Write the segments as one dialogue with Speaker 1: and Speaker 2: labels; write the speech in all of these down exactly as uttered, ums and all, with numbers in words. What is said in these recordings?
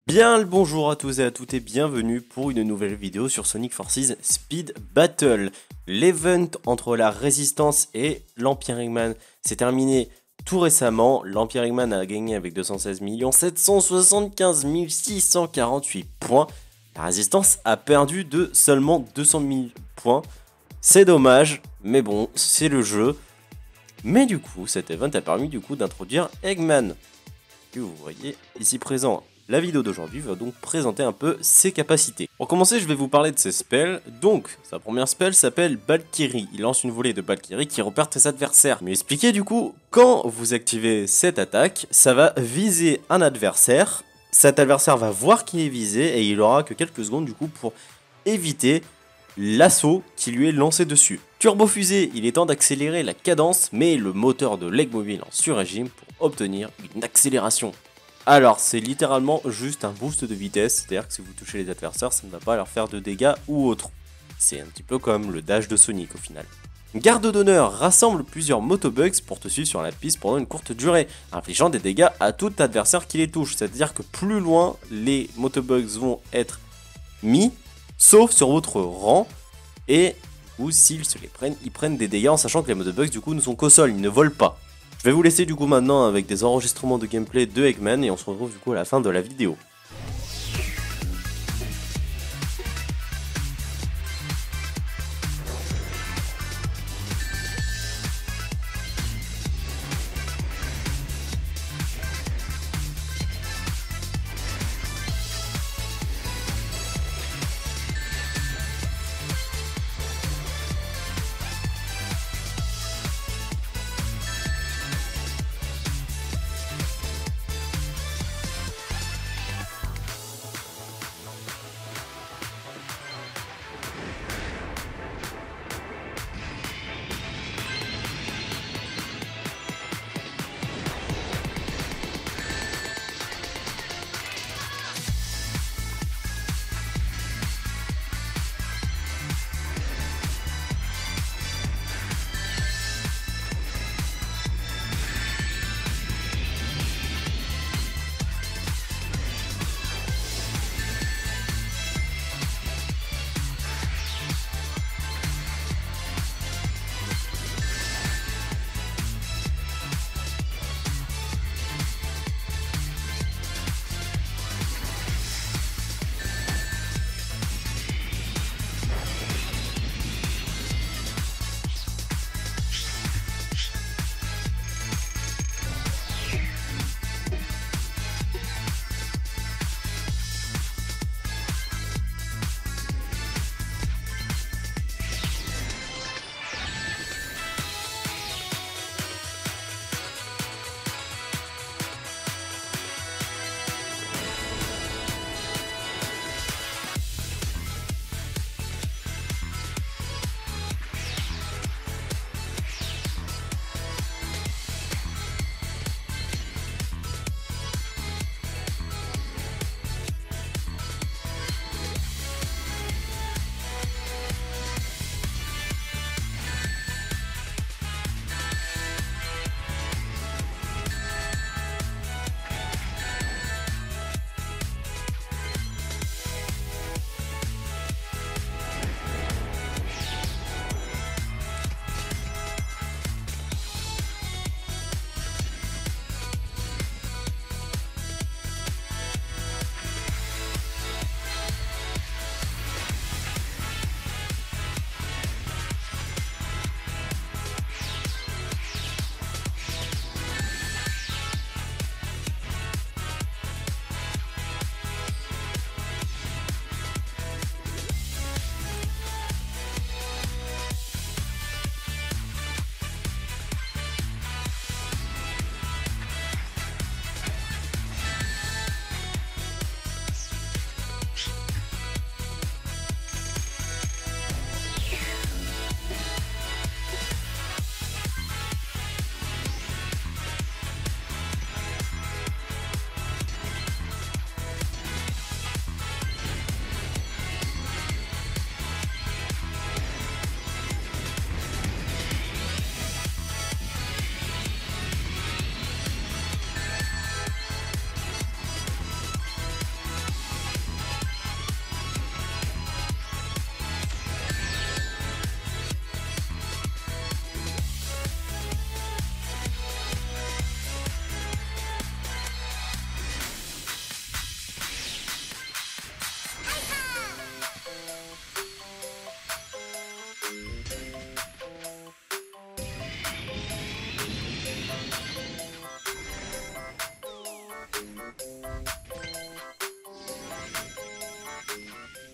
Speaker 1: Bien le bonjour à tous et à toutes et bienvenue pour une nouvelle vidéo sur Sonic Forces Speed Battle. L'event entre la Résistance et l'Empire Eggman s'est terminé tout récemment. L'Empire Eggman a gagné avec deux cent seize millions sept cent soixante-quinze mille six cent quarante-huit points. La Résistance a perdu de seulement deux cent mille points. C'est dommage, mais bon, c'est le jeu. Mais du coup, cet event a permis du coup d'introduire Eggman, que vous voyez ici présent. La vidéo d'aujourd'hui va donc présenter un peu ses capacités. Pour commencer, je vais vous parler de ses spells. Donc, sa première spell s'appelle Valkyrie. Il lance une volée de Valkyrie qui repère ses adversaires. Mais expliquez du coup, quand vous activez cette attaque, ça va viser un adversaire. Cet adversaire va voir qu'il est visé et il aura que quelques secondes du coup pour éviter l'assaut qui lui est lancé dessus. Turbo Fusée, il est temps d'accélérer la cadence, mais le moteur de l'Eggmobile en sur-régime pour obtenir une accélération. Alors, c'est littéralement juste un boost de vitesse, c'est-à-dire que si vous touchez les adversaires, ça ne va pas leur faire de dégâts ou autre. C'est un petit peu comme le dash de Sonic au final. Garde d'honneur rassemble plusieurs motobugs pour te suivre sur la piste pendant une courte durée, infligeant des dégâts à tout adversaire qui les touche. C'est-à-dire que plus loin les motobugs vont être mis, sauf sur votre rang, et ou s'ils se les prennent, ils prennent des dégâts en sachant que les motobugs du coup ne sont qu'au sol, ils ne volent pas. Je vais vous laisser du coup maintenant avec des enregistrements de gameplay de Eggman et on se retrouve du coup à la fin de la vidéo.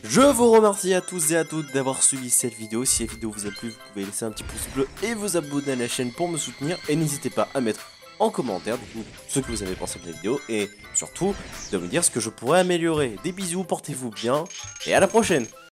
Speaker 1: Je vous remercie à tous et à toutes d'avoir suivi cette vidéo. Si la vidéo vous a plu, vous pouvez laisser un petit pouce bleu et vous abonner à la chaîne pour me soutenir. Et n'hésitez pas à mettre en commentaire du coup ce que vous avez pensé de la vidéo et surtout de me dire ce que je pourrais améliorer. Des bisous, portez-vous bien et à la prochaine.